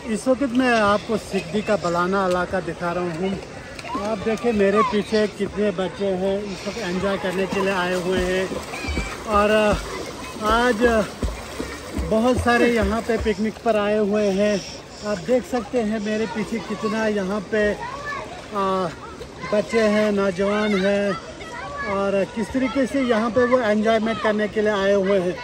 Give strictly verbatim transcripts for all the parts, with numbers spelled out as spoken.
इस वक्त मैं आपको सिकदी का बलाना इलाका दिखा रहा हूँ। आप देखें मेरे पीछे कितने बच्चे हैं इस वक्त एंजॉय करने के लिए आए हुए हैं। और आज बहुत सारे यहाँ पे पिकनिक पर आए हुए हैं। आप देख सकते हैं मेरे पीछे कितना यहाँ पे आ, बच्चे हैं, नौजवान हैं और किस तरीके से यहाँ पे वो एंजॉयमेंट करने के लिए आए हुए हैं।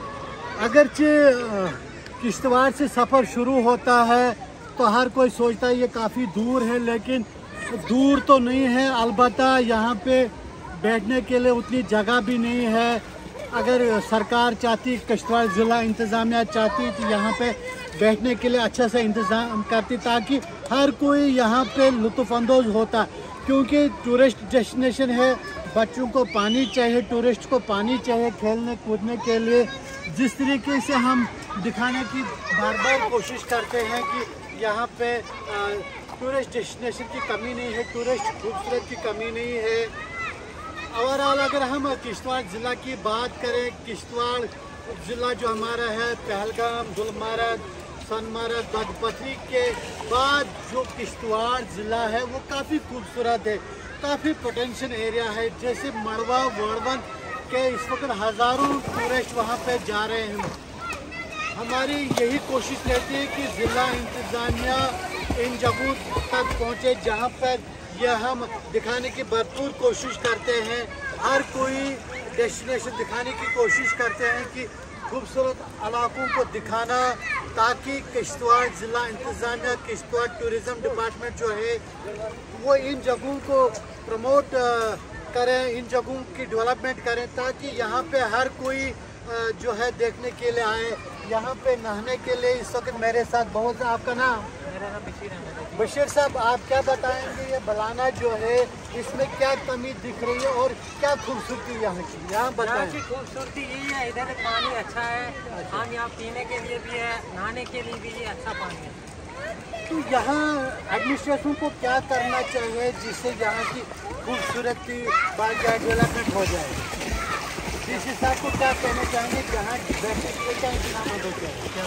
अगरचे किश्तवाड़ से सफ़र शुरू होता है तो हर कोई सोचता है ये काफ़ी दूर है, लेकिन दूर तो नहीं है। अलबत्ता यहाँ पे बैठने के लिए उतनी जगह भी नहीं है। अगर सरकार चाहती, किश्तवाड़ ज़िला इंतज़ामिया चाहती तो यहाँ पे बैठने के लिए अच्छा से इंतज़ाम करती ताकि हर कोई यहाँ पे लुत्फ़अंदोज़ होता, क्योंकि टूरिस्ट डेस्टिनेशन है। बच्चों को पानी चाहिए, टूरिस्ट को पानी चाहिए खेलने कूदने के लिए। जिस तरीके से हम दिखाने की बार बार कोशिश करते हैं कि यहाँ पे टूरिस्ट डेस्टिनेशन की कमी नहीं है, टूरिस्ट खूबसूरत की कमी नहीं है। ओवरऑल अगर हम किश्तवाड़ ज़िला की बात करें, किश्तवाड़ ज़िला जो हमारा है पहलगाम, गुलमर्ग, सोनमर्ग, दगपथरी के बाद जो किश्तवाड़ ज़िला है वो काफ़ी खूबसूरत है, काफ़ी पोटेंशियल एरिया है। जैसे मड़वा वर्डवन के इस वक्त हज़ारों टूरिस्ट वहाँ पे जा रहे हैं। हमारी यही कोशिश रहती है कि ज़िला इंतज़ामिया इन जगहों तक पहुँचे जहाँ पर यह हम दिखाने की भरपूर कोशिश करते हैं। हर कोई डेस्टिनेशन दिखाने की कोशिश करते हैं कि खूबसूरत इलाकों को दिखाना, ताकि किश्तवाड़ ज़िला इंतज़ामिया, किश्तवाड़ टूरिज़म डिपार्टमेंट जो है वो इन जगहों को प्रमोट करें, इन जगहों की डेवलपमेंट करें, ताकि यहाँ पे हर कोई जो है देखने के लिए आए। यहाँ पे नहाने के लिए इस वक्त मेरे साथ बहुत, आपका नाम? मेरा नाम बशीर है। बशीर साहब, आप क्या बताएंगे ये बलाना जो है इसमें क्या कमी दिख रही है और क्या खूबसूरती यहाँ की? यहाँ बताएं। की खूबसूरती यही है, इधर पानी अच्छा है, हम यहाँ पीने के लिए भी है, नहाने के लिए भी ये अच्छा पानी है। तो यहाँ एडमिनिस्ट्रेशन को क्या करना चाहिए जिससे यहाँ की खूबसूरती बाजार डेवलपमेंट हो जाए? डीसी साहब को क्या कहना चाहेंगे जहाँ बैठने के लिए क्या इंतजाम हो जाए? क्या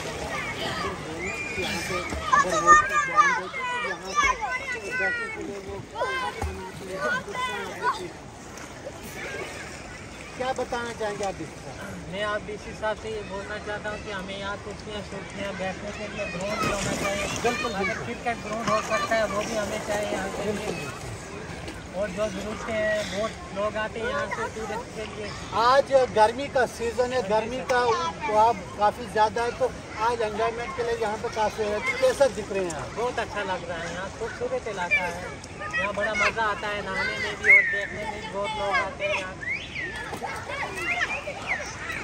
यहाँ पे अगर वो ध्यान देते तो यहाँ पे बैठने के लिए वो क्या बताना चाहेंगे आप डीसी साहब? मैं आप डीसी साहब से ये बोलना चाहता हूँ कि हमें यहाँ कुर्सियाँ कुर्सियाँ बैठने के लिए ग्राउंड भी होना चाहिए। बिल्कुल, अगर क्रिकेट ग्राउंड हो सकता है वो भी हमें चाहिए यहाँ के लिए। और जो ज़रूरतें हैं, बहुत लोग आते हैं यहाँ से टूरिस्ट के लिए। आज गर्मी का सीज़न है, गर्मी का आप काफ़ी ज़्यादा है, तो आज एंजॉयमेंट के लिए यहाँ पे काफ़ी है। तो कैसा दिख रहे हैं आप? बहुत अच्छा लग रहा है, यहाँ खूबसूरत इलाका है, यहाँ बड़ा मज़ा आता है नहाने में भी और देखने में भी। बहुत लोग आते हैं यहाँ।